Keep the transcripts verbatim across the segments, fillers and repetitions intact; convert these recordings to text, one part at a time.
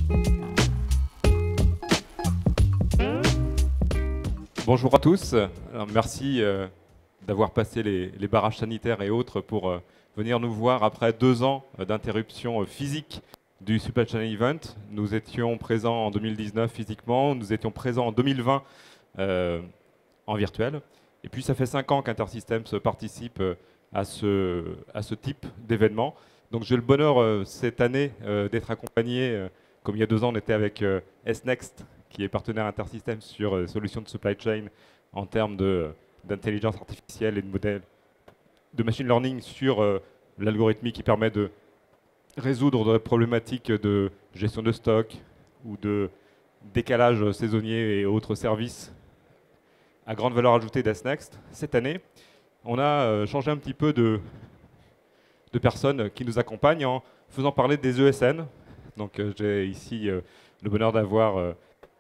Bonjour à tous. Alors, merci euh, d'avoir passé les, les barrages sanitaires et autres pour euh, venir nous voir après deux ans euh, d'interruption euh, physique du Supply Chain Event. Nous étions présents en deux mille dix-neuf physiquement, nous étions présents en deux mille vingt euh, en virtuel. Et puis ça fait cinq ans qu'Intersystems participe euh, à, ce, à ce type d'événement. Donc j'ai le bonheur euh, cette année euh, d'être accompagné, euh, comme il y a deux ans on était avec euh, S-Next, qui est partenaire Intersystems sur euh, solutions de supply chain en termes de, d'intelligence artificielle et de modèles de machine learning sur euh, l'algorithmie qui permet de résoudre des problématiques de gestion de stock ou de décalage saisonnier et autres services à grande valeur ajoutée d'S-Next. Cette année, on a euh, changé un petit peu de, de personnes qui nous accompagnent en faisant parler des E S N. Donc euh, j'ai ici euh, le bonheur d'avoir euh,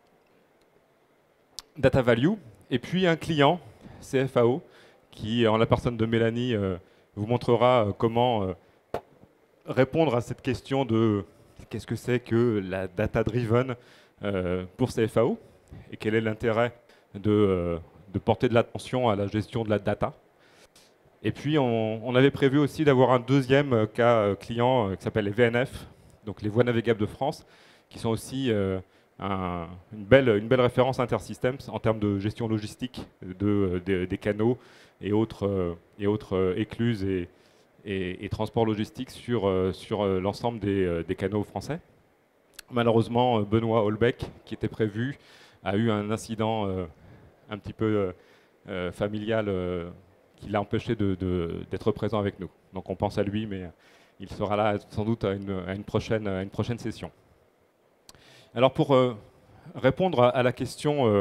Data Value, et puis un client, C F A O, qui, en la personne de Mélanie, euh, vous montrera euh, comment euh, répondre à cette question de qu'est-ce que c'est que la data-driven euh, pour C F A O, et quel est l'intérêt de, euh, de porter de l'attention à la gestion de la data. Et puis, on, on avait prévu aussi d'avoir un deuxième cas euh, client euh, qui s'appelle les V N F, donc les Voies Navigables de France, qui sont aussi euh, Un, une, belle, une belle référence Intersystems en termes de gestion logistique de, de, des canaux et autres, euh, et autres euh, écluses et, et, et transports logistiques sur, euh, sur euh, l'ensemble des, euh, des canaux français. Malheureusement, Benoît Holbeck, qui était prévu, a eu un incident euh, un petit peu euh, familial euh, qui l'a empêché de, de, d'être présent avec nous. Donc on pense à lui, mais il sera là sans doute à une, à une, prochaine, à une prochaine session. Alors pour euh, répondre à, à la question euh,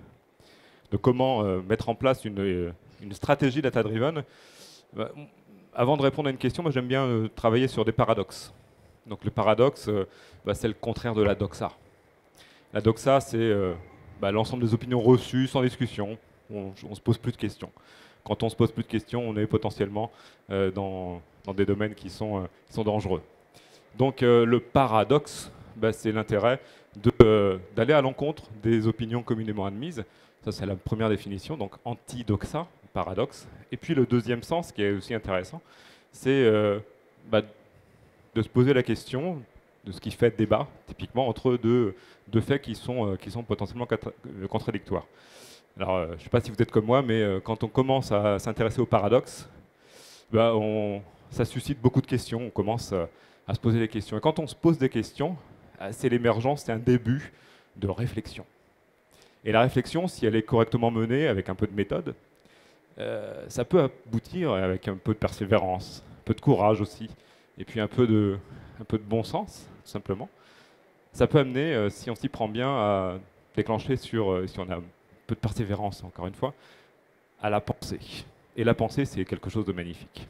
de comment euh, mettre en place une, euh, une stratégie data-driven, bah, avant de répondre à une question, moi j'aime bien euh, travailler sur des paradoxes. Donc le paradoxe, euh, bah, c'est le contraire de la doxa. La doxa, c'est euh, bah, l'ensemble des opinions reçues sans discussion. On ne se pose plus de questions. Quand on se pose plus de questions, on est potentiellement euh, dans, dans des domaines qui sont, euh, qui sont dangereux. Donc euh, le paradoxe, bah, c'est l'intérêt de, euh, d'aller à l'encontre des opinions communément admises. Ça, c'est la première définition, donc anti-doxa, paradoxe. Et puis le deuxième sens, qui est aussi intéressant, c'est euh, bah, de se poser la question de ce qui fait débat, typiquement, entre deux, deux faits qui sont, euh, qui sont potentiellement contradictoires. Alors, euh, je ne sais pas si vous êtes comme moi, mais euh, quand on commence à s'intéresser au paradoxe, bah, on, ça suscite beaucoup de questions. On commence euh, à se poser des questions. Et quand on se pose des questions, c'est l'émergence, c'est un début de réflexion. Et la réflexion, si elle est correctement menée, avec un peu de méthode, euh, ça peut aboutir avec un peu de persévérance, un peu de courage aussi, et puis un peu de, un peu de bon sens, tout simplement. Ça peut amener, euh, si on s'y prend bien, à déclencher sur, euh, si on a un peu de persévérance, encore une fois, à la pensée. Et la pensée, c'est quelque chose de magnifique.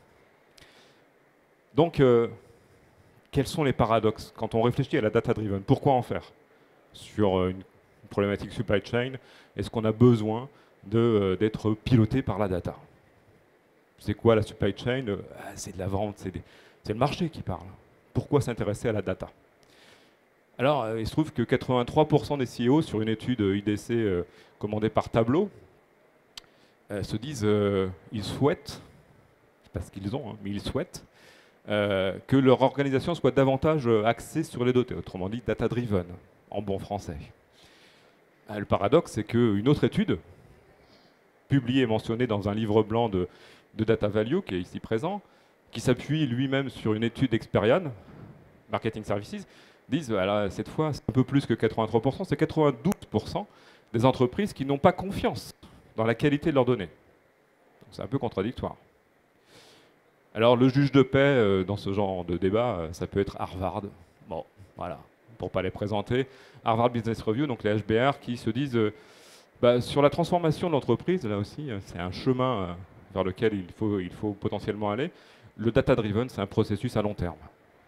Donc, euh, quels sont les paradoxes quand on réfléchit à la data-driven? Pourquoi en faire sur une problématique supply chain? Est-ce qu'on a besoin de, euh, d'être piloté par la data? C'est quoi la supply chain? ah, C'est de la vente, c'est, des, c'est le marché qui parle. Pourquoi s'intéresser à la data? Alors, euh, il se trouve que quatre-vingt-trois pour cent des C E O, sur une étude I D C euh, commandée par Tableau, euh, se disent, euh, ils souhaitent, c'est pas ce qu'ils ont, hein, mais ils souhaitent, Euh, que leur organisation soit davantage axée sur les données, autrement dit data-driven, en bon français. Euh, le paradoxe, c'est qu'une autre étude, publiée et mentionnée dans un livre blanc de, de Data Value, qui est ici présent, qui s'appuie lui-même sur une étude d'Experian, Marketing Services, disent, voilà, cette fois, c'est un peu plus que quatre-vingt-trois pour cent, c'est quatre-vingt-douze pour cent des entreprises qui n'ont pas confiance dans la qualité de leurs données. Donc c'est un peu contradictoire. Alors le juge de paix euh, dans ce genre de débat, euh, ça peut être Harvard. Bon, voilà, pour ne pas les présenter. Harvard Business Review, donc les H B R, qui se disent euh, bah, sur la transformation de l'entreprise, là aussi, euh, c'est un chemin euh, vers lequel il faut, il faut potentiellement aller. Le data-driven, c'est un processus à long terme.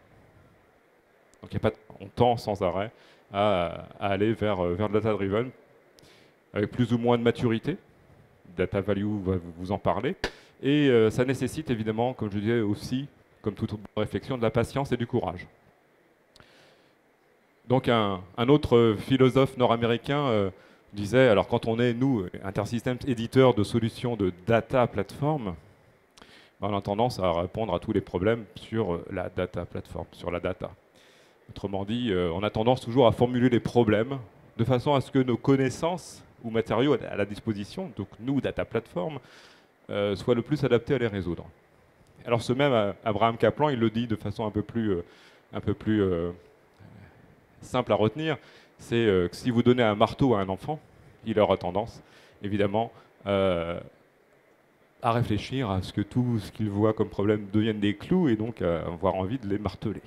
Donc y a pas de, on tend sans arrêt à, à aller vers, euh, vers le data-driven, avec plus ou moins de maturité. Data Value va vous en parler. Et euh, ça nécessite évidemment, comme je disais aussi, comme toute réflexion, de la patience et du courage. Donc un, un autre philosophe nord-américain euh, disait, alors quand on est, nous, Intersystems, éditeurs de solutions de data platform, on a tendance à répondre à tous les problèmes sur la data platform, sur la data. Autrement dit, euh, on a tendance toujours à formuler les problèmes de façon à ce que nos connaissances ou matériaux à la disposition, donc nous, data platform, euh, soient le plus adaptés à les résoudre. Alors ce même euh, Abraham Kaplan, il le dit de façon un peu plus, euh, un peu plus euh, simple à retenir, c'est euh, que si vous donnez un marteau à un enfant, il aura tendance, évidemment, euh, à réfléchir à ce que tout ce qu'il voit comme problème devienne des clous et donc à avoir envie de les marteler.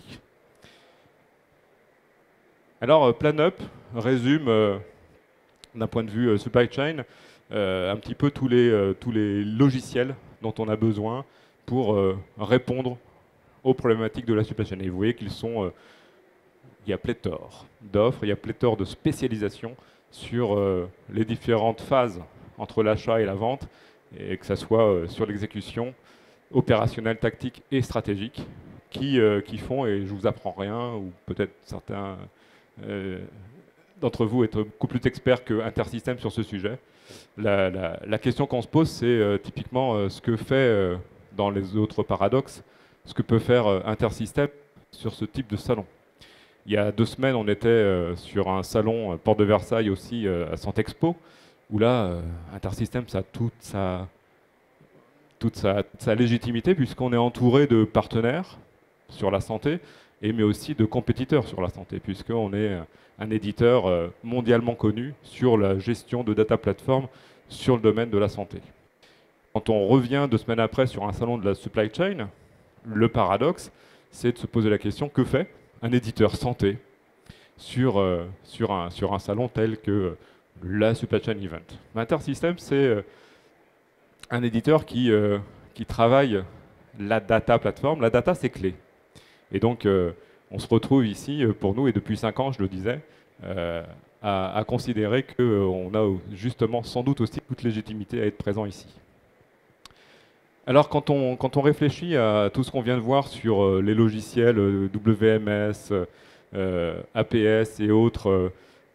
Alors, euh, PlanUp résume, euh, d'un point de vue euh, supply chain, euh, un petit peu tous les, euh, tous les logiciels dont on a besoin pour euh, répondre aux problématiques de la supply chain. Et vous voyez qu'ils sont... Euh, il y a pléthore d'offres, il y a pléthore de spécialisation sur euh, les différentes phases entre l'achat et la vente, et que ce soit euh, sur l'exécution opérationnelle, tactique et stratégique, qui, euh, qui font, et je vous apprends rien, ou peut-être certains euh, d'entre vous être beaucoup plus experts que Intersystems sur ce sujet. La, la, la question qu'on se pose, c'est euh, typiquement euh, ce que fait, euh, dans les autres paradoxes, ce que peut faire euh, Intersystems sur ce type de salon. Il y a deux semaines, on était euh, sur un salon euh, Porte de Versailles aussi euh, à Santexpo, où là, euh, Intersystems a toute sa, toute sa, sa légitimité, puisqu'on est entouré de partenaires sur la santé, et mais aussi de compétiteurs sur la santé, puisqu'on est un éditeur euh, mondialement connu sur la gestion de data platform sur le domaine de la santé. Quand on revient deux semaines après sur un salon de la supply chain, le paradoxe, c'est de se poser la question, que fait un éditeur santé sur, euh, sur, un, sur un salon tel que la Supply Chain Event. Intersystems, c'est euh, un éditeur qui, euh, qui travaille la data platform. La data, c'est clé. Et donc, euh, on se retrouve ici, euh, pour nous, et depuis cinq ans, je le disais, euh, à, à considérer qu'on a justement sans doute aussi toute légitimité à être présent ici. Alors, quand on, quand on réfléchit à tout ce qu'on vient de voir sur euh, les logiciels euh, W M S, euh, A P S et autres, euh,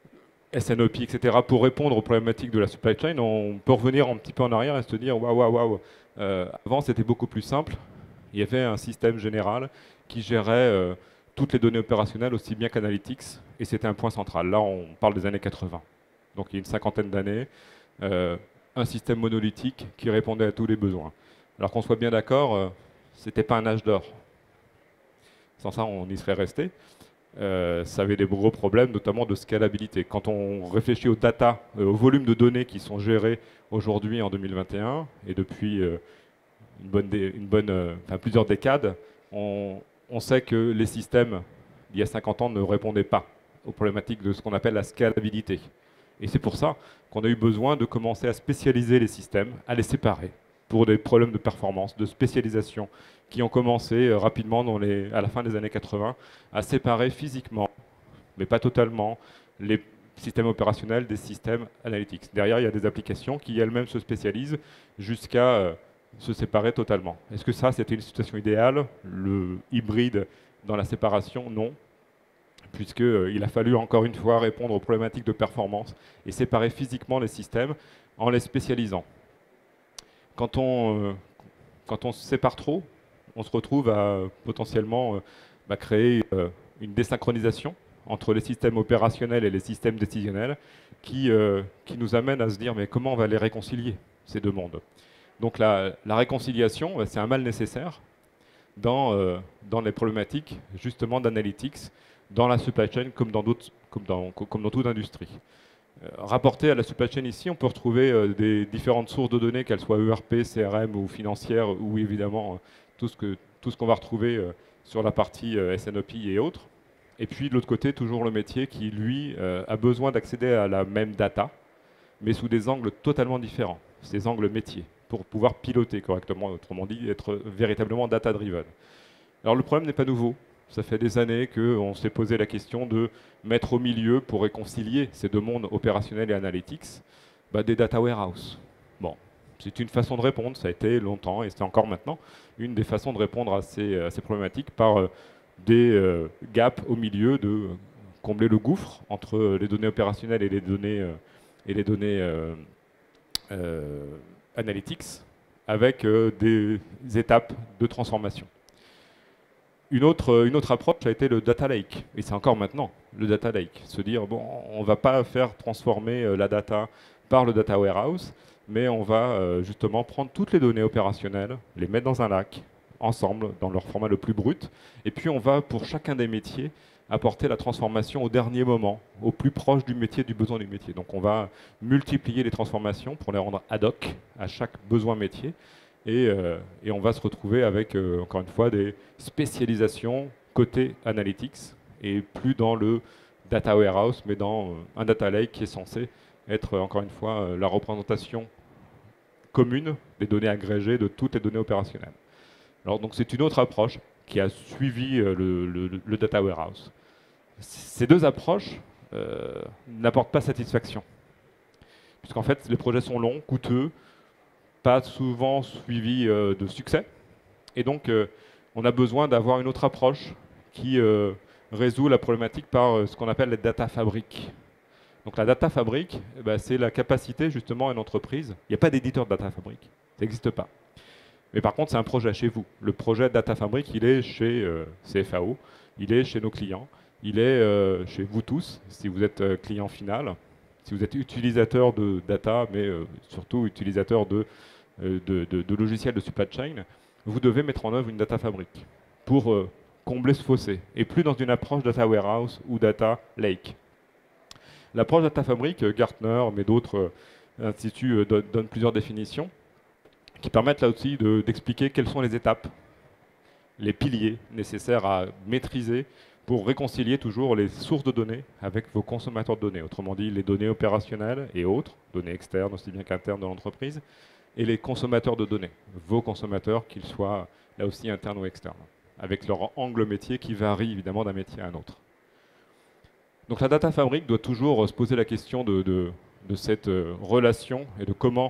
S N O P, et cetera, pour répondre aux problématiques de la supply chain, on peut revenir un petit peu en arrière et se dire waouh, waouh, waouh. Euh, avant, c'était beaucoup plus simple. Il y avait un système général qui gérait euh, toutes les données opérationnelles aussi bien qu'analytics, et c'était un point central. Là, on parle des années quatre-vingts. Donc, il y a une cinquantaine d'années, euh, un système monolithique qui répondait à tous les besoins. Alors qu'on soit bien d'accord, euh, ce n'était pas un âge d'or. Sans ça, on y serait resté. Euh, ça avait des gros problèmes, notamment de scalabilité. Quand on réfléchit aux data, euh, au volume de données qui sont gérées aujourd'hui en deux mille vingt et un, et depuis euh, une bonne dé, une bonne, euh, enfin, plusieurs décades, on, on sait que les systèmes d'il y a cinquante ans ne répondaient pas aux problématiques de ce qu'on appelle la scalabilité. Et c'est pour ça qu'on a eu besoin de commencer à spécialiser les systèmes, à les séparer, pour des problèmes de performance, de spécialisation, qui ont commencé euh, rapidement dans les, à la fin des années quatre-vingts à séparer physiquement, mais pas totalement, les systèmes opérationnels des systèmes analytics. Derrière, il y a des applications qui elles-mêmes se spécialisent jusqu'à euh, se séparer totalement. Est-ce que ça, c'était une situation idéale? Le hybride dans la séparation, non, puisqu'il euh, a fallu encore une fois répondre aux problématiques de performance et séparer physiquement les systèmes en les spécialisant. Quand on, euh, quand on se sépare trop, on se retrouve à euh, potentiellement euh, bah, créer euh, une désynchronisation entre les systèmes opérationnels et les systèmes décisionnels qui, euh, qui nous amène à se dire mais comment on va les réconcilier, ces deux mondes. Donc la, la réconciliation, bah, c'est un mal nécessaire dans, euh, dans les problématiques justement d'analytics, dans la supply chain comme dans, d'autres, comme dans, comme dans toute industrie. Euh, rapporté à la supply chain ici, on peut retrouver euh, des différentes sources de données, qu'elles soient E R P, C R M ou financières, ou évidemment euh, tout ce que, tout ce qu'on va retrouver euh, sur la partie euh, S N O P et autres. Et puis de l'autre côté, toujours le métier qui, lui, euh, a besoin d'accéder à la même data, mais sous des angles totalement différents, ces angles métiers, pour pouvoir piloter correctement, autrement dit, être véritablement data-driven. Alors le problème n'est pas nouveau. Ça fait des années qu'on s'est posé la question de mettre au milieu, pour réconcilier ces deux mondes opérationnels et analytics, bah, des data warehouse. Bon, c'est une façon de répondre, ça a été longtemps, et c'est encore maintenant, une des façons de répondre à ces, à ces problématiques par euh, des euh, gaps au milieu de combler le gouffre entre les données opérationnelles et les données, euh, et les données euh, euh, analytics, avec euh, des étapes de transformation. Une autre, une autre approche a été le data lake, et c'est encore maintenant le data lake. Se dire, bon, on ne va pas faire transformer euh, la data par le data warehouse, mais on va euh, justement prendre toutes les données opérationnelles, les mettre dans un lac, ensemble, dans leur format le plus brut, et puis on va, pour chacun des métiers, apporter la transformation au dernier moment, au plus proche du métier, du besoin du métier. Donc on va multiplier les transformations pour les rendre ad hoc à chaque besoin métier, et, euh, et on va se retrouver avec, euh, encore une fois, des spécialisations côté analytics, et plus dans le data warehouse, mais dans euh, un data lake qui est censé être, encore une fois, euh, la représentation commune des données agrégées de toutes les données opérationnelles. Alors donc c'est une autre approche qui a suivi euh, le, le, le data warehouse. Ces deux approches euh, n'apportent pas satisfaction, puisqu'en fait les projets sont longs, coûteux, pas souvent suivis euh, de succès, et donc euh, on a besoin d'avoir une autre approche qui euh, résout la problématique par euh, ce qu'on appelle les data fabriques. Donc la data fabrique, eh ben, c'est la capacité justement à une entreprise. Il n'y a pas d'éditeur de data fabrique, ça n'existe pas. Mais par contre, c'est un projet chez vous. Le projet Data Fabric, il est chez euh, C F A O, il est chez nos clients, il est euh, chez vous tous, si vous êtes euh, client final, si vous êtes utilisateur de data, mais euh, surtout utilisateur de, euh, de, de, de logiciels de supply chain, vous devez mettre en œuvre une Data Fabric pour euh, combler ce fossé, et plus dans une approche Data Warehouse ou Data Lake. L'approche Data Fabric, euh, Gartner, mais d'autres euh, instituts euh, donnent plusieurs définitions, qui permettent là aussi d'expliquer quelles sont les étapes, les piliers nécessaires à maîtriser pour réconcilier toujours les sources de données avec vos consommateurs de données. Autrement dit, les données opérationnelles et autres, données externes aussi bien qu'internes de l'entreprise, et les consommateurs de données, vos consommateurs, qu'ils soient là aussi internes ou externes, avec leur angle métier qui varie évidemment d'un métier à un autre. Donc la Data Fabric doit toujours se poser la question de, de, de cette relation et de comment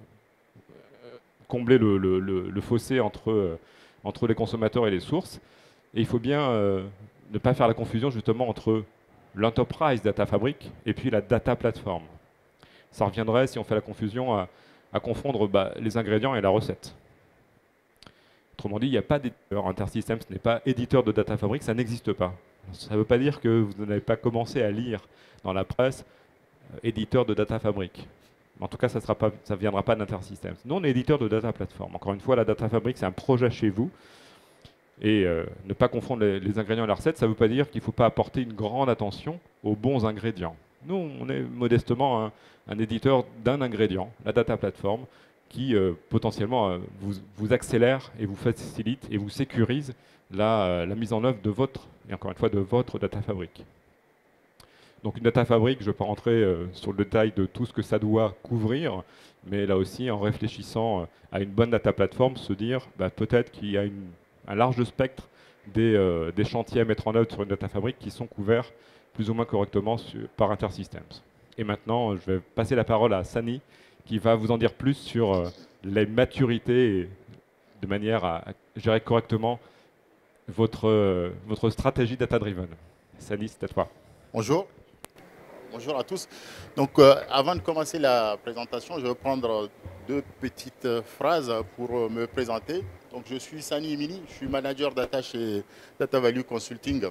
combler le, le, le, le fossé entre, euh, entre les consommateurs et les sources. Et il faut bien euh, ne pas faire la confusion justement entre l'enterprise data fabric et puis la data platform. Ça reviendrait, si on fait la confusion, à, à confondre bah, les ingrédients et la recette. Autrement dit, il n'y a pas d'éditeur. InterSystems n'est pas éditeur de data fabric, ça n'existe pas. Ça ne veut pas dire que vous n'avez pas commencé à lire dans la presse euh, éditeur de data fabric. En tout cas, ça ne viendra pas d'InterSystems. Nous, on est éditeur de Data Platform. Encore une fois, la Data Fabric, c'est un projet chez vous. Et euh, ne pas confondre les, les ingrédients et la recette, ça ne veut pas dire qu'il ne faut pas apporter une grande attention aux bons ingrédients. Nous, on est modestement un, un éditeur d'un ingrédient, la Data Platform, qui euh, potentiellement euh, vous, vous accélère et vous facilite et vous sécurise la, euh, la mise en œuvre de votre, et encore une fois, de votre Data Fabric. Donc une data fabric, je ne vais pas rentrer euh, sur le détail de tout ce que ça doit couvrir, mais là aussi, en réfléchissant euh, à une bonne data platform, se dire bah, peut-être qu'il y a une, un large spectre des, euh, des chantiers à mettre en œuvre sur une data fabric qui sont couverts plus ou moins correctement sur, par InterSystems. Et maintenant, je vais passer la parole à Sani, qui va vous en dire plus sur euh, les maturités et de manière à, à gérer correctement votre, euh, votre stratégie data-driven. Sani, c'est à toi. Bonjour. Bonjour à tous. Donc, euh, avant de commencer la présentation, je vais prendre deux petites euh, phrases pour euh, me présenter. Donc, je suis Sani Imini, je suis manager data chez Data Value Consulting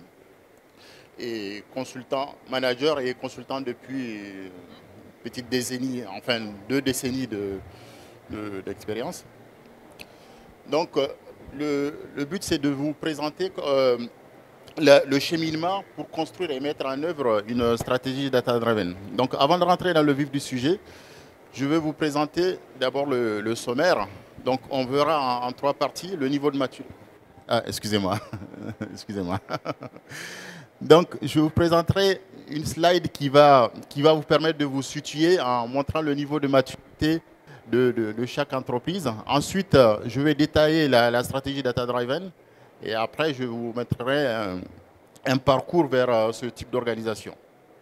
et consultant, manager et consultant depuis une petite décennie, enfin deux décennies d'expérience. De, de, Donc, euh, le, le but, c'est de vous présenter euh, Le, le cheminement pour construire et mettre en œuvre une stratégie data-driven. Donc, avant de rentrer dans le vif du sujet, je vais vous présenter d'abord le, le sommaire. Donc, on verra en, en trois parties le niveau de maturité. Ah, excusez-moi. excusez-moi. Donc, je vous présenterai une slide qui va, qui va vous permettre de vous situer en montrant le niveau de maturité de, de, de chaque entreprise. Ensuite, je vais détailler la, la stratégie data-driven. Et après, je vous mettrai un, un parcours vers euh, ce type d'organisation.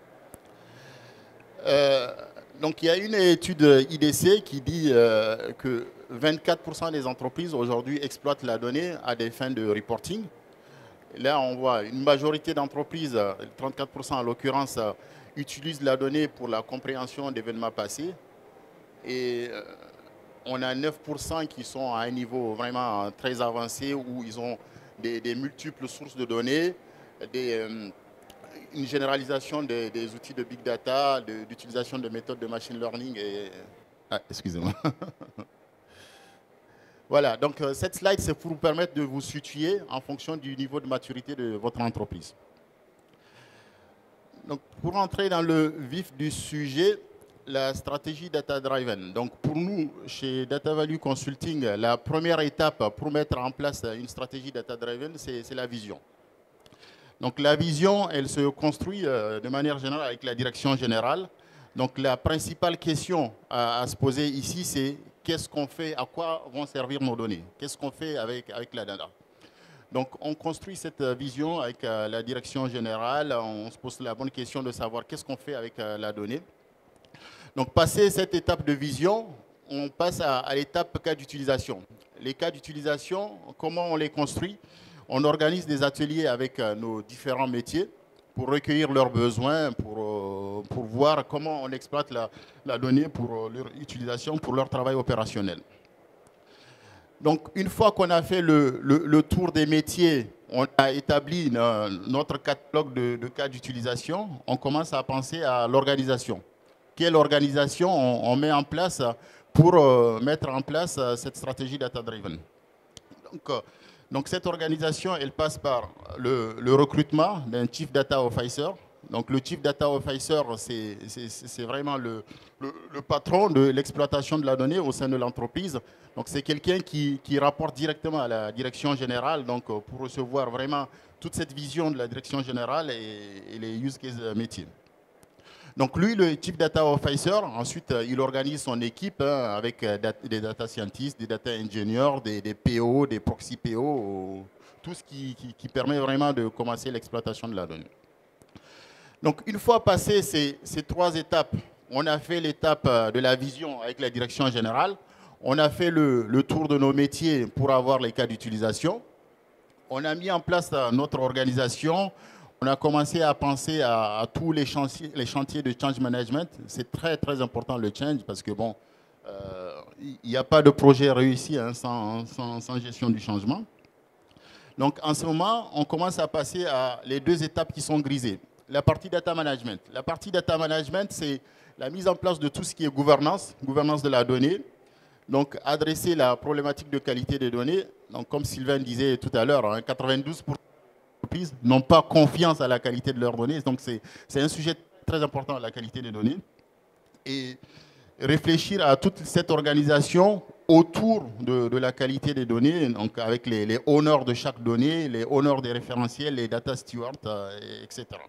Euh, donc, il y a une étude I D C qui dit euh, que vingt-quatre pour cent des entreprises aujourd'hui exploitent la donnée à des fins de reporting. Là, on voit une majorité d'entreprises, trente-quatre pour cent en l'occurrence, utilisent la donnée pour la compréhension d'événements passés. Et euh, on a neuf pour cent qui sont à un niveau vraiment très avancé où ils ont des, des multiples sources de données, des, euh, une généralisation des, des outils de big data, d'utilisation de, de méthodes de machine learning. Et... Ah, excusez-moi. Voilà, donc euh, cette slide, c'est pour vous permettre de vous situer en fonction du niveau de maturité de votre entreprise. Donc, pour entrer dans le vif du sujet, la stratégie data-driven. Donc, pour nous, chez Data Value Consulting, la première étape pour mettre en place une stratégie data-driven, c'est la vision. Donc, la vision, elle se construit euh, de manière générale avec la direction générale. Donc, la principale question à, à se poser ici, c'est qu'est-ce qu'on fait, à quoi vont servir nos données? Qu'est-ce qu'on fait avec, avec la data? Donc, on construit cette vision avec euh, la direction générale. On se pose la bonne question de savoir qu'est-ce qu'on fait avec euh, la donnée. Donc, passé cette étape de vision, on passe à, à l'étape cas d'utilisation. Les cas d'utilisation, comment on les construit? On organise des ateliers avec euh, nos différents métiers pour recueillir leurs besoins, pour, euh, pour voir comment on exploite la, la donnée pour euh, leur utilisation, pour leur travail opérationnel. Donc, une fois qu'on a fait le, le, le tour des métiers, on a établi euh, notre catalogue de, de cas d'utilisation, on commence à penser à l'organisation. Quelle organisation on, on met en place pour euh, mettre en place euh, cette stratégie data-driven? Donc, euh, donc, cette organisation, elle passe par le, le recrutement d'un Chief Data Officer. Donc, le Chief Data Officer, c'est vraiment le, le, le patron de l'exploitation de la donnée au sein de l'entreprise. Donc, c'est quelqu'un qui, qui rapporte directement à la direction générale, donc pour recevoir vraiment toute cette vision de la direction générale et, et les use cases métiers. Donc, lui, le Chief Data Officer, ensuite, il organise son équipe hein, avec des data scientists, des data engineers, des, des P O, des proxy P O, tout ce qui, qui, qui permet vraiment de commencer l'exploitation de la donnée. Donc, une fois passé ces, ces trois étapes, on a fait l'étape de la vision avec la direction générale, on a fait le, le tour de nos métiers pour avoir les cas d'utilisation, on a mis en place notre organisation, on a commencé à penser à, à tous les chantiers, les chantiers de change management. C'est très, très important le change parce que, bon, il n'y a pas de projet réussi hein, sans, sans, sans gestion du changement. Donc, en ce moment, on commence à passer à les deux étapes qui sont grisées. La partie data management. La partie data management, c'est la mise en place de tout ce qui est gouvernance, gouvernance de la donnée. Donc, adresser la problématique de qualité des données. Donc, comme Sylvain disait tout à l'heure, hein, quatre-vingt-douze pour cent n'ont pas confiance à la qualité de leurs données. Donc, c'est un sujet très important, la qualité des données. Et réfléchir à toute cette organisation autour de, de la qualité des données, donc avec les, les honneurs de chaque donnée, les honneurs des référentiels, les data stewards, euh, et cetera.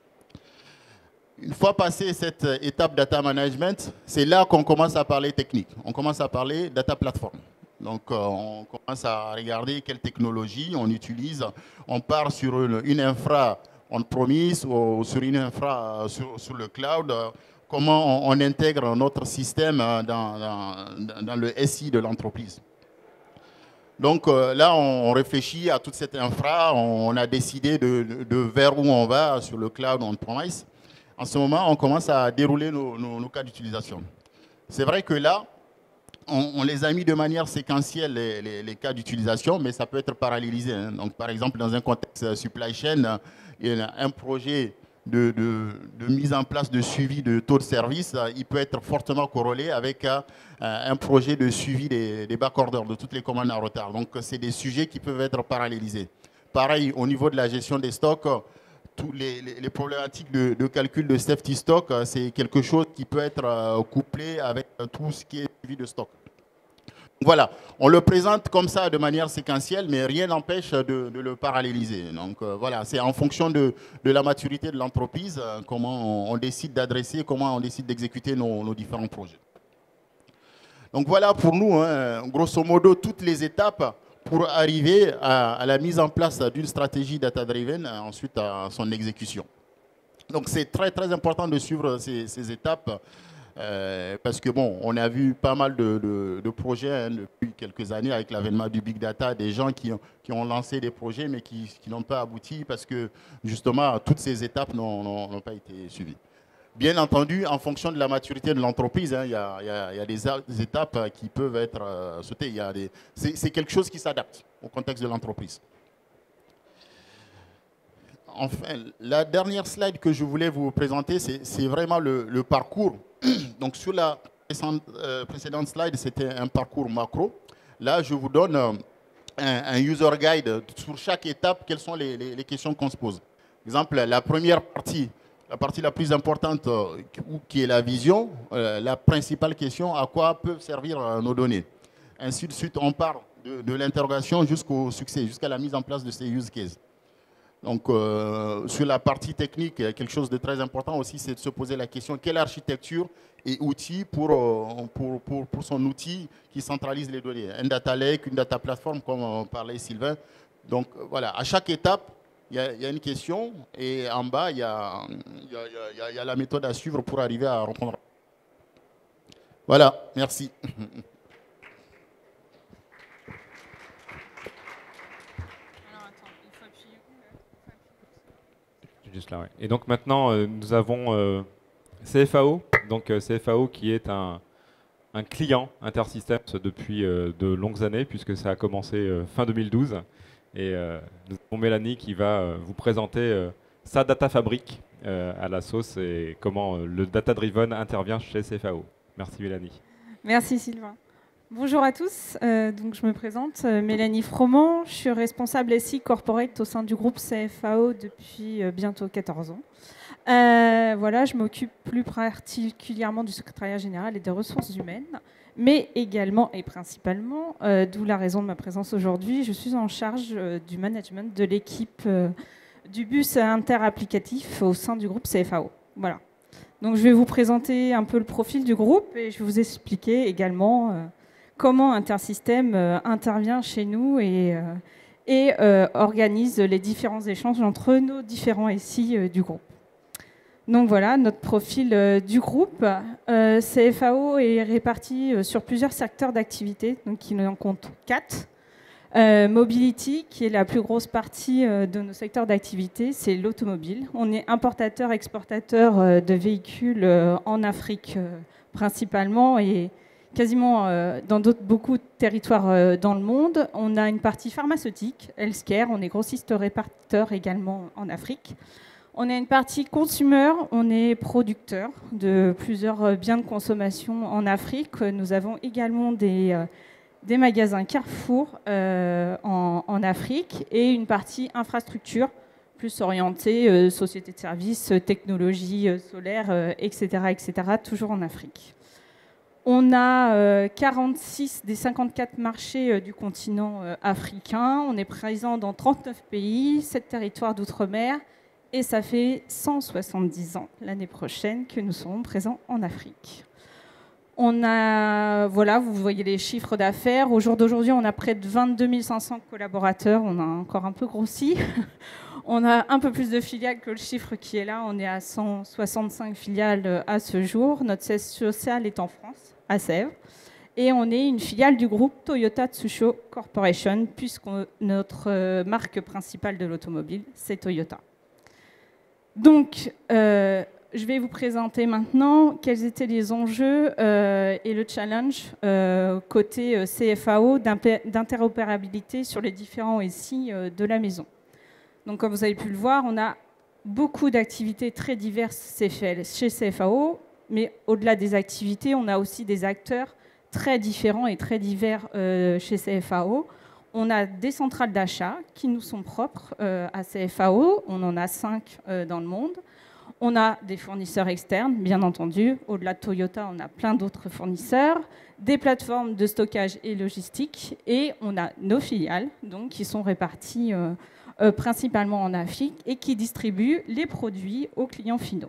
Une fois passé cette étape data management, c'est là qu'on commence à parler technique. On commence à parler data platform. Donc, euh, on commence à regarder quelle technologie on utilise. On part sur une, une infra on-premise ou sur une infra sur, sur le cloud. Euh, comment on, on intègre notre système dans, dans, dans le S I de l'entreprise. Donc euh, là, on réfléchit à toute cette infra. On a décidé de, de, de vers où on va sur le cloud on-premise. En ce moment, on commence à dérouler nos, nos, nos cas d'utilisation. C'est vrai que là, on, on les a mis de manière séquentielle, les, les, les cas d'utilisation, mais ça peut être parallélisé. Hein. Donc, par exemple, dans un contexte supply chain, il y a un projet de, de, de mise en place de suivi de taux de service. Il peut être fortement corrélé avec euh, un projet de suivi des, des backorders, de toutes les commandes en retard. Donc, c'est des sujets qui peuvent être parallélisés. Pareil, au niveau de la gestion des stocks, tous les, les, les problématiques de, de calcul de safety stock, c'est quelque chose qui peut être euh, couplé avec euh, tout ce qui est suivi de stock. Voilà, on le présente comme ça de manière séquentielle, mais rien n'empêche de, de le paralléliser. Donc euh, voilà, c'est en fonction de, de la maturité de l'entreprise, euh, comment on, on décide d'adresser, comment on décide d'exécuter nos, nos différents projets. Donc voilà pour nous, hein, grosso modo, toutes les étapes pour arriver à, à la mise en place d'une stratégie data-driven, ensuite à son exécution. Donc c'est très très important de suivre ces, ces étapes. Euh, parce que bon, on a vu pas mal de, de, de projets hein, depuis quelques années avec l'avènement du Big Data, des gens qui ont, qui ont lancé des projets mais qui, qui n'ont pas abouti parce que justement toutes ces étapes n'ont pas été suivies. Bien entendu, en fonction de la maturité de l'entreprise, hein, il y, y, y a des, des étapes qui peuvent être euh, sautées. C'est quelque chose qui s'adapte au contexte de l'entreprise. Enfin, la dernière slide que je voulais vous présenter, c'est vraiment le, le parcours. Donc, sur la précédente slide, c'était un parcours macro. Là, je vous donne un, un user guide sur chaque étape, quelles sont les, les, les questions qu'on se pose. Par exemple, la première partie, la partie la plus importante, qui est la vision, la principale question, à quoi peuvent servir nos données. Ainsi de suite, on part de, de l'interrogation jusqu'au succès, jusqu'à la mise en place de ces use cases. Donc, euh, sur la partie technique, quelque chose de très important aussi, c'est de se poser la question quelle architecture et outils pour, pour, pour, pour son outil qui centralise les données. Un data lake, une data platform, comme parlait Sylvain. Donc, voilà, à chaque étape, il y, y a une question et en bas, il y a, y, a, y, a, y a la méthode à suivre pour arriver à répondre. Voilà, merci. Juste là, ouais. Et donc maintenant, euh, nous avons euh, C F A O, donc euh, C F A O qui est un, un client Intersystems depuis euh, de longues années, puisque ça a commencé euh, fin deux mille douze. Et euh, nous avons Mélanie qui va euh, vous présenter euh, sa data fabrique euh, à la sauce et comment euh, le data driven intervient chez C F A O. Merci Mélanie. Merci Sylvain. Bonjour à tous, euh, donc je me présente, euh, Mélanie Froment, je suis responsable S I Corporate au sein du groupe C F A O depuis euh, bientôt quatorze ans. Euh, voilà, je m'occupe plus particulièrement du secrétariat général et des ressources humaines, mais également et principalement, euh, d'où la raison de ma présence aujourd'hui, je suis en charge euh, du management de l'équipe euh, du bus interapplicatif au sein du groupe C F A O. Voilà. Donc je vais vous présenter un peu le profil du groupe et je vais vous expliquer également euh, comment Intersystems euh, intervient chez nous et, euh, et euh, organise les différents échanges entre nos différents S I euh, du groupe. Donc voilà, notre profil euh, du groupe. Euh, C F A O est réparti euh, sur plusieurs secteurs d'activité, donc il en compte quatre. Euh, Mobility, qui est la plus grosse partie euh, de nos secteurs d'activité, c'est l'automobile. On est importateur-exportateur euh, de véhicules euh, en Afrique euh, principalement et quasiment euh, dans d'autres beaucoup de territoires euh, dans le monde. On a une partie pharmaceutique, healthcare, on est grossiste-répartiteur également en Afrique. On a une partie consumer, on est producteur de plusieurs biens de consommation en Afrique. Nous avons également des, euh, des magasins Carrefour euh, en, en Afrique et une partie infrastructure, plus orientée euh, société de services, technologie euh, solaire, euh, et cetera, et cetera, toujours en Afrique. On a euh, quarante-six des cinquante-quatre marchés euh, du continent euh, africain. On est présent dans trente-neuf pays, sept territoires d'outre-mer. Et ça fait cent soixante-dix ans l'année prochaine que nous serons présents en Afrique. On a, voilà, vous voyez les chiffres d'affaires. Au jour d'aujourd'hui, on a près de vingt-deux mille cinq cents collaborateurs. On a encore un peu grossi. On a un peu plus de filiales que le chiffre qui est là. On est à cent soixante-cinq filiales à ce jour. Notre siège social est en France, à Sèvres. Et on est une filiale du groupe Toyota Tsusho Corporation, puisque notre marque principale de l'automobile, c'est Toyota. Donc, euh, je vais vous présenter maintenant quels étaient les enjeux euh, et le challenge euh, côté euh, C F A O d'interopérabilité sur les différents S I euh, de la maison. Donc, comme vous avez pu le voir, on a beaucoup d'activités très diverses chez C F A O, mais au-delà des activités, on a aussi des acteurs très différents et très divers euh, chez C F A O. On a des centrales d'achat qui nous sont propres euh, à C F A O. On en a cinq euh, dans le monde. On a des fournisseurs externes, bien entendu. Au-delà de Toyota, on a plein d'autres fournisseurs. Des plateformes de stockage et logistique. Et on a nos filiales, donc, qui sont réparties euh, euh, principalement en Afrique et qui distribuent les produits aux clients finaux.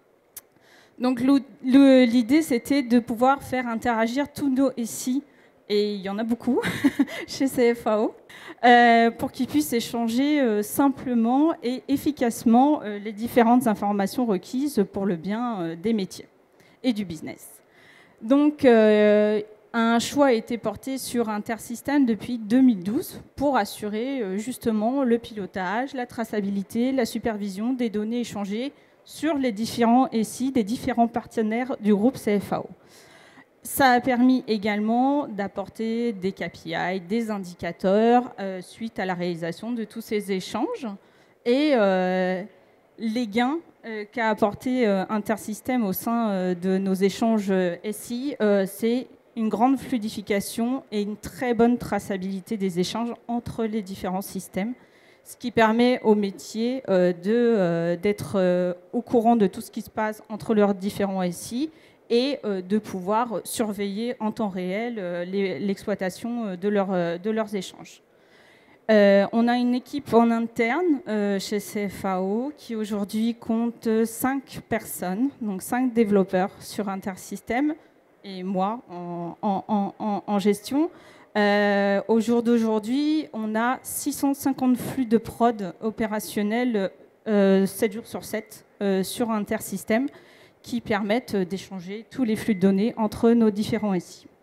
Donc l'idée, c'était de pouvoir faire interagir tous nos S I, et il y en a beaucoup chez C F A O, euh, pour qu'ils puissent échanger euh, simplement et efficacement euh, les différentes informations requises pour le bien euh, des métiers et du business. Donc, euh, un choix a été porté sur Intersystem depuis deux mille douze pour assurer euh, justement le pilotage, la traçabilité, la supervision des données échangées sur les différents S I des différents partenaires du groupe C F A O. Ça a permis également d'apporter des K P I, des indicateurs euh, suite à la réalisation de tous ces échanges. Et euh, les gains euh, qu'a apporté euh, Intersystem au sein euh, de nos échanges euh, S I, euh, c'est une grande fluidification et une très bonne traçabilité des échanges entre les différents systèmes, ce qui permet au métier euh, de, euh, d'être euh, au courant de tout ce qui se passe entre leurs différents S I et euh, de pouvoir surveiller en temps réel euh, les, l'exploitation de, leur, euh, de leurs échanges. Euh, on a une équipe en interne euh, chez C F A O qui aujourd'hui compte cinq personnes, donc cinq développeurs sur Intersystem et moi en, en, en, en gestion. Euh, au jour d'aujourd'hui, on a six cent cinquante flux de prod opérationnels euh, sept jours sur sept euh, sur Intersystem qui permettent d'échanger tous les flux de données entre nos différents S I.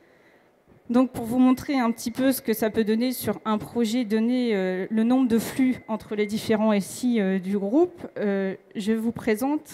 Donc, pour vous montrer un petit peu ce que ça peut donner sur un projet donné, euh, le nombre de flux entre les différents S I euh, du groupe, euh, je vous présente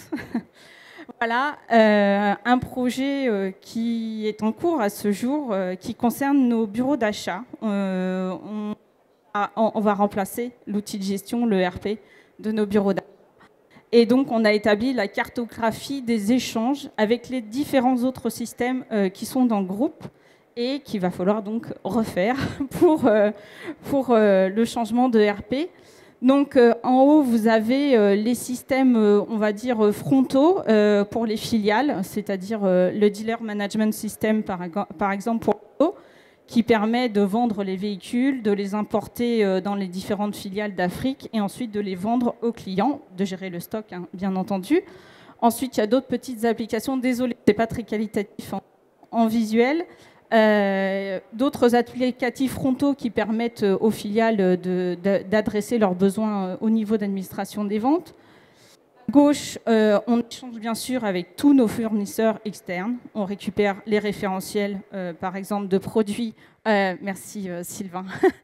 voilà, euh, un projet euh, qui est en cours à ce jour, euh, qui concerne nos bureaux d'achat. Euh, on, on va remplacer l'outil de gestion, le R P, de nos bureaux d'achat. Et donc, on a établi la cartographie des échanges avec les différents autres systèmes euh, qui sont dans le groupe et qu'il va falloir donc refaire pour, euh, pour euh, le changement de R P. Donc, euh, en haut, vous avez euh, les systèmes, euh, on va dire, frontaux euh, pour les filiales, c'est-à-dire euh, le Dealer Management System, par, par exemple, pour l'auto, qui permet de vendre les véhicules, de les importer euh, dans les différentes filiales d'Afrique et ensuite de les vendre aux clients, de gérer le stock, hein, bien entendu. Ensuite, il y a d'autres petites applications. Désolé, ce n'est pas très qualitatif en, en visuel. Euh, d'autres applicatifs frontaux qui permettent aux filiales de, de, d'adresser leurs besoins au niveau d'administration des ventes. À gauche, euh, on échange bien sûr avec tous nos fournisseurs externes. On récupère les référentiels, euh, par exemple, de produits. Euh, merci euh, Sylvain.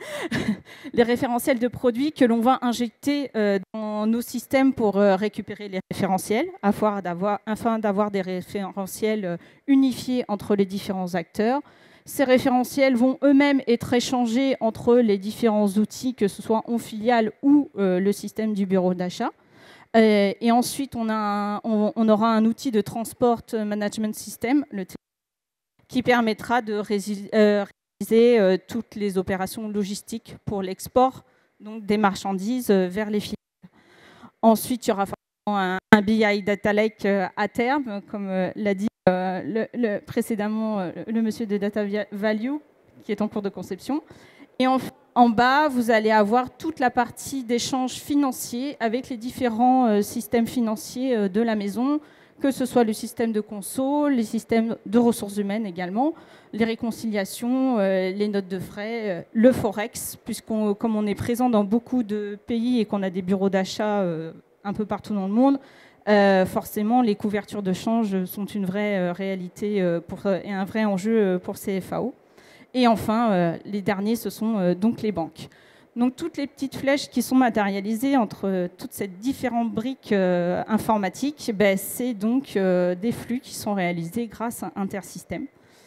Les référentiels de produits que l'on va injecter euh, dans nos systèmes pour euh, récupérer les référentiels, afin d'avoir, afin d'avoir des référentiels unifiés entre les différents acteurs. Ces référentiels vont eux-mêmes être échangés entre les différents outils, que ce soit en filiale ou euh, le système du bureau d'achat. Euh, et ensuite, on, a un, on, on aura un outil de Transport Management System, le T, qui permettra de réaliser euh, euh, toutes les opérations logistiques pour l'export, donc des marchandises euh, vers les filiales. Ensuite, il y aura un, un B I Data Lake euh, à terme, comme euh, l'a dit euh, le, le, précédemment euh, le monsieur de Data Value, qui est en cours de conception. Et en, en bas, vous allez avoir toute la partie d'échange financier avec les différents euh, systèmes financiers euh, de la maison, que ce soit le système de conso, les systèmes de ressources humaines également, les réconciliations, euh, les notes de frais, euh, le forex, puisqu'on, comme on est présent dans beaucoup de pays et qu'on a des bureaux d'achat euh, un peu partout dans le monde, euh, forcément, les couvertures de change sont une vraie euh, réalité euh, pour, et un vrai enjeu euh, pour C F A O. Et enfin, euh, les derniers, ce sont euh, donc les banques. Donc toutes les petites flèches qui sont matérialisées entre euh, toutes ces différentes briques euh, informatiques, ben, c'est donc euh, des flux qui sont réalisés grâce à Intersystem.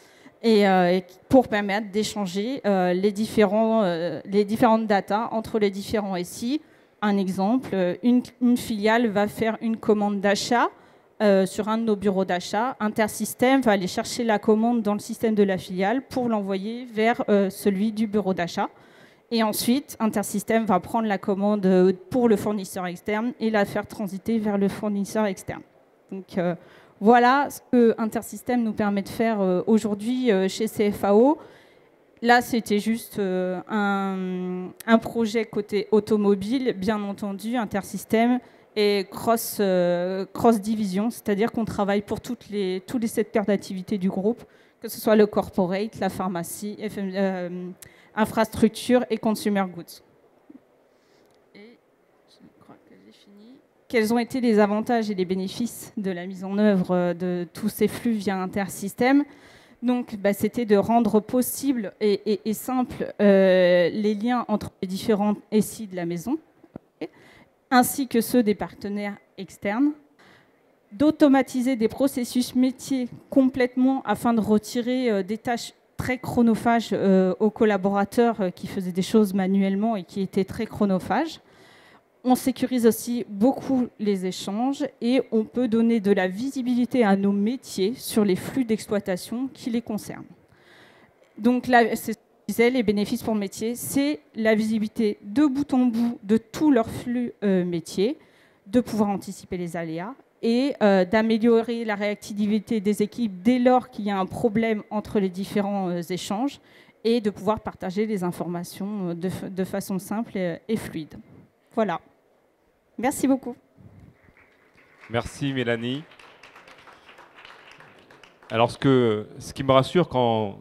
Et, euh, et pour permettre d'échanger euh, les, différents, euh, les différentes datas entre les différents S I. Un exemple, une, une filiale va faire une commande d'achat Euh, sur un de nos bureaux d'achat. Intersystem va aller chercher la commande dans le système de la filiale pour l'envoyer vers euh, celui du bureau d'achat. Et ensuite, Intersystem va prendre la commande pour le fournisseur externe et la faire transiter vers le fournisseur externe. Donc euh, voilà ce que Intersystem nous permet de faire euh, aujourd'hui euh, chez C F A O. Là, c'était juste euh, un, un projet côté automobile, bien entendu, Intersystem et cross, euh, cross-division, c'est-à-dire qu'on travaille pour toutes les, tous les secteurs d'activité du groupe, que ce soit le corporate, la pharmacie, F M, euh, infrastructure et consumer goods. Et je crois que j'ai fini. quels ont été les avantages et les bénéfices de la mise en œuvre de tous ces flux via Intersystem. Donc, bah, c'était de rendre possible et, et, et simple euh, les liens entre les différents S I de la maison, okay, ainsi que ceux des partenaires externes, d'automatiser des processus métiers complètement afin de retirer euh, des tâches très chronophages euh, aux collaborateurs euh, qui faisaient des choses manuellement et qui étaient très chronophages. On sécurise aussi beaucoup les échanges et on peut donner de la visibilité à nos métiers sur les flux d'exploitation qui les concernent. Donc là, c'est ce que je disais, les bénéfices pour métier, c'est la visibilité de bout en bout de tous leurs flux euh, métiers, de pouvoir anticiper les aléas et euh, d'améliorer la réactivité des équipes dès lors qu'il y a un problème entre les différents euh, échanges et de pouvoir partager les informations de, de façon simple et, et fluide. Voilà. Merci beaucoup. Merci Mélanie. Alors ce, que, ce qui me rassure quand,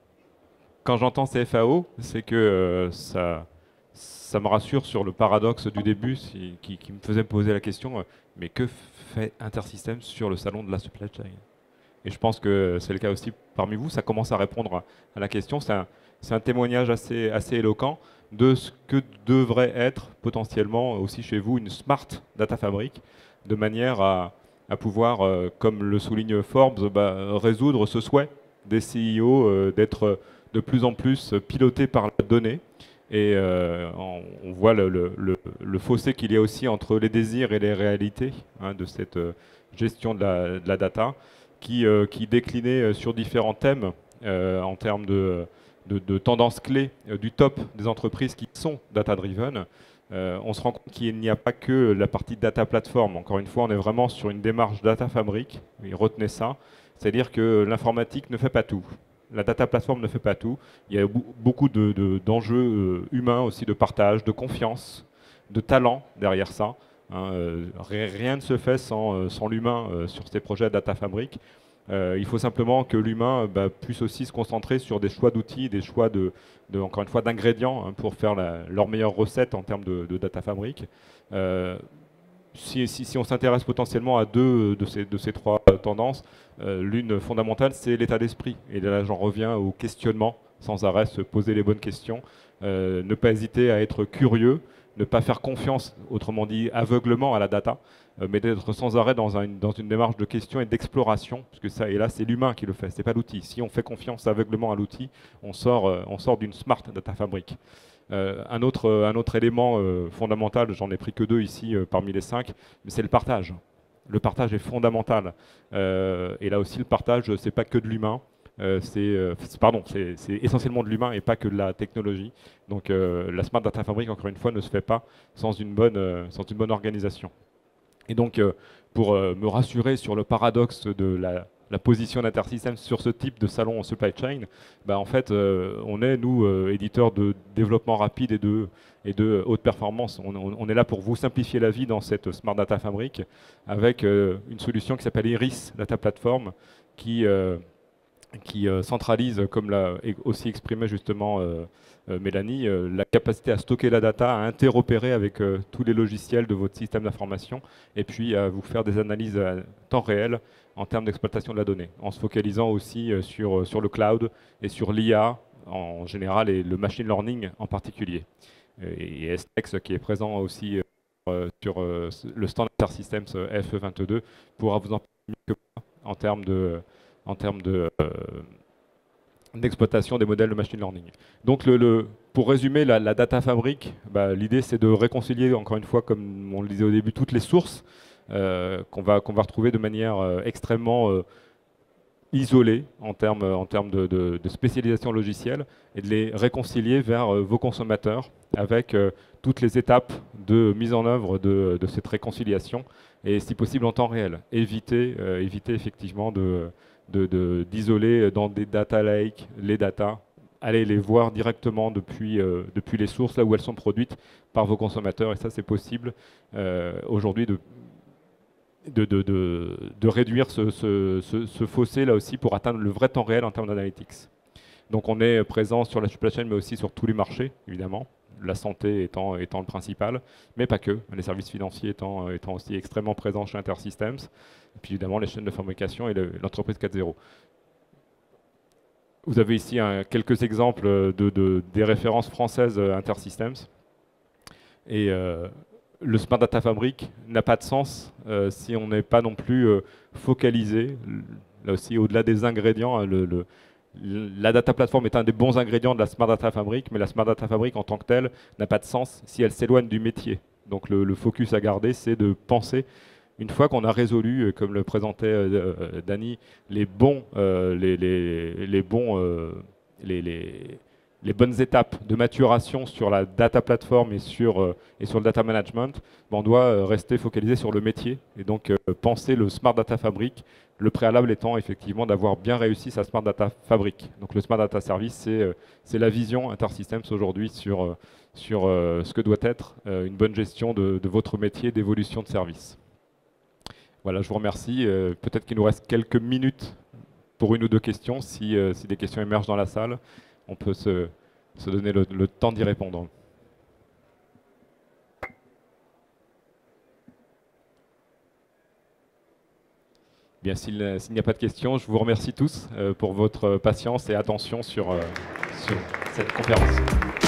quand j'entends C F A O, c'est que euh, ça, ça me rassure sur le paradoxe du début si, qui, qui me faisait me poser la question, euh, mais que fait Intersystem sur le salon de la supply chain? Et je pense que c'est le cas aussi parmi vous, ça commence à répondre à, à la question. C'est un, c'est un témoignage assez, assez éloquent de ce que devrait être potentiellement aussi chez vous une Smart Data Fabric, de manière à, à pouvoir, euh, comme le souligne Forbes, bah, résoudre ce souhait des C E O euh, d'être de plus en plus pilotés par la donnée. Et euh, on, on voit le, le, le, le fossé qu'il y a aussi entre les désirs et les réalités hein, de cette euh, gestion de la, de la data, qui, euh, qui déclinait sur différents thèmes euh, en termes de De, de tendances clés euh, du top des entreprises qui sont data-driven, euh, on se rend compte qu'il n'y a pas que la partie data platform. Encore une fois, on est vraiment sur une démarche data fabric. Et retenez ça, c'est-à-dire que l'informatique ne fait pas tout. La data platform ne fait pas tout. Il y a beaucoup de, de, d'enjeux euh, humains aussi, de partage, de confiance, de talent derrière ça. Hein, euh, rien ne se fait sans, sans l'humain euh, sur ces projets data fabric. Euh, il faut simplement que l'humain bah, puisse aussi se concentrer sur des choix d'outils, des choix de, de encore une fois d'ingrédients hein, pour faire la, leur meilleure recette en termes de, de data fabric. Euh, si, si, si on s'intéresse potentiellement à deux de ces, de ces trois tendances, euh, l'une fondamentale, c'est l'état d'esprit. Et là, j'en reviens au questionnement, sans arrêt se poser les bonnes questions, euh, ne pas hésiter à être curieux, ne pas faire confiance, autrement dit aveuglement à la data, euh, mais d'être sans arrêt dans, un, dans une démarche de question et d'exploration, parce que ça, et là c'est l'humain qui le fait, c'est pas l'outil. Si on fait confiance aveuglement à l'outil, on sort, euh, on sort d'une smart data fabric. Euh, un, autre, un autre élément euh, fondamental, j'en ai pris que deux ici euh, parmi les cinq, mais c'est le partage. Le partage est fondamental. Euh, et là aussi, le partage, c'est pas que de l'humain. Euh, c'est euh, pardon, c'est essentiellement de l'humain et pas que de la technologie. Donc euh, la Smart Data Fabric, encore une fois, ne se fait pas sans une bonne, euh, sans une bonne organisation. Et donc, euh, pour euh, me rassurer sur le paradoxe de la, la position d'Intersystem sur ce type de salon en supply chain, bah, en fait, euh, on est, nous, euh, éditeurs de développement rapide et de, et de haute performance. On, on, on est là pour vous simplifier la vie dans cette Smart Data Fabric avec euh, une solution qui s'appelle Iris Data Platform qui... Euh, qui euh, centralise, comme l'a aussi exprimé justement euh, euh, Mélanie, euh, la capacité à stocker la data, à interopérer avec euh, tous les logiciels de votre système d'information et puis à vous faire des analyses à temps réel en termes d'exploitation de la donnée, en se focalisant aussi euh, sur, euh, sur le cloud et sur l'I A en général et le machine learning en particulier. Et, et S T E X qui est présent aussi euh, sur euh, le stand Intersystems F E vingt-deux pourra vous en parler mieux que moi en termes de en termes de, euh, d'exploitation des modèles de machine learning. Donc, le, le, pour résumer, la, la data fabric, bah, l'idée c'est de réconcilier, encore une fois, comme on le disait au début, toutes les sources euh, qu'on va, qu'on va retrouver de manière euh, extrêmement euh, isolée en termes, en termes de, de, de spécialisation logicielle et de les réconcilier vers euh, vos consommateurs avec euh, toutes les étapes de mise en œuvre de, de cette réconciliation et si possible en temps réel. Éviter, euh, éviter effectivement de d'isoler de, de, dans des data lakes les datas, aller les voir directement depuis, euh, depuis les sources, là où elles sont produites par vos consommateurs. Et ça, c'est possible euh, aujourd'hui de, de, de, de, de réduire ce, ce, ce, ce fossé là aussi pour atteindre le vrai temps réel en termes d'analytics. Donc on est présent sur la supply chain, mais aussi sur tous les marchés, évidemment. La santé étant, étant le principal, mais pas que. Les services financiers étant, étant aussi extrêmement présents chez Intersystems. Et puis évidemment les chaînes de fabrication et l'entreprise quatre zéro. Vous avez ici un, quelques exemples de, de, des références françaises Intersystems. Et euh, le Smart Data Fabric n'a pas de sens euh, si on n'est pas non plus euh, focalisé. Là aussi, au-delà des ingrédients, le, le, la Data Platform est un des bons ingrédients de la Smart Data Fabric, mais la Smart Data Fabric en tant que telle n'a pas de sens si elle s'éloigne du métier. Donc le, le focus à garder, c'est de penser, une fois qu'on a résolu, comme le présentait euh, Dany, les bons, euh, les, les, les, bons euh, les, les, les bonnes étapes de maturation sur la Data Platform et sur, euh, et sur le Data Management, ben on doit euh, rester focalisé sur le métier et donc euh, penser le Smart Data Fabric. Le préalable étant effectivement d'avoir bien réussi sa Smart Data Fabric. Donc le Smart Data Service, c'est euh, la vision Intersystems aujourd'hui sur, euh, sur euh, ce que doit être euh, une bonne gestion de, de votre métier d'évolution de service. Voilà, je vous remercie. Euh, Peut-être qu'il nous reste quelques minutes pour une ou deux questions. Si, euh, si des questions émergent dans la salle, on peut se, se donner le, le temps d'y répondre. Bien, s'il n'y a pas de questions, je vous remercie tous euh, pour votre patience et attention sur, euh, sur cette conférence.